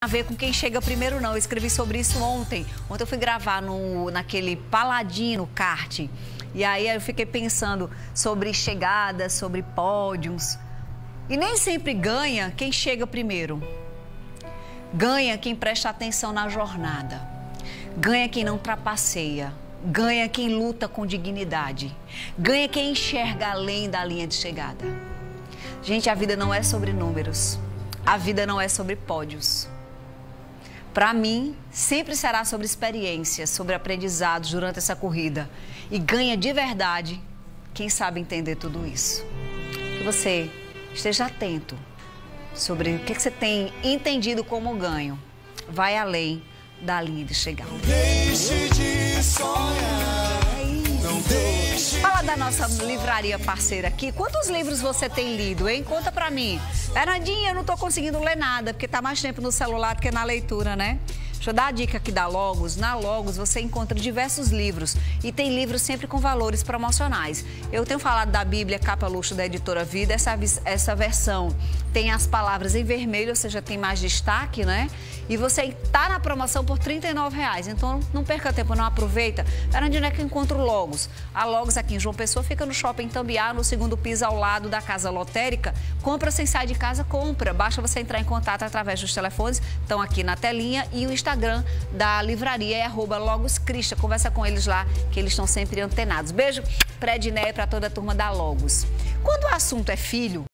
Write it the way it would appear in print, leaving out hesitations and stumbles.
A ver com quem chega primeiro, não. Eu escrevi sobre isso ontem. Ontem eu fui gravar naquele Paladino kart. E aí eu fiquei pensando sobre chegadas, sobre pódios. E nem sempre ganha quem chega primeiro. Ganha quem presta atenção na jornada. Ganha quem não trapaceia. Ganha quem luta com dignidade. Ganha quem enxerga além da linha de chegada. Gente, a vida não é sobre números. A vida não é sobre pódios. Para mim, sempre será sobre experiências, sobre aprendizados durante essa corrida. E ganha de verdade quem sabe entender tudo isso. Que você esteja atento sobre o que você tem entendido como ganho. Vai além da linha de chegada. Não deixe de sonhar. Não deixe. Fala da nossa livraria parceira aqui. Quantos livros você tem lido, hein? Conta pra mim. Fernandinha, eu não tô conseguindo ler nada, porque tá mais tempo no celular do que na leitura, né? Deixa eu dar a dica aqui da Logos. Na Logos você encontra diversos livros e tem livros sempre com valores promocionais. Eu tenho falado da Bíblia Capa Luxo da Editora Vida. Essa versão tem as palavras em vermelho, ou seja, tem mais destaque, né? E você tá na promoção por R$ 39,00. Então não perca tempo, não aproveita. Onde é que eu encontro Logos? A Logos aqui em João Pessoa fica no Shopping Tambiá, no segundo piso ao lado da Casa Lotérica. Compra sem sair de casa, compra. Basta você entrar em contato através dos telefones, estão aqui na telinha, e o Instagram da livraria é @logoscrista. Conversa com eles lá, que eles estão sempre antenados. Beijo para Edneia e para toda a turma da Logos. Quando o assunto é filho,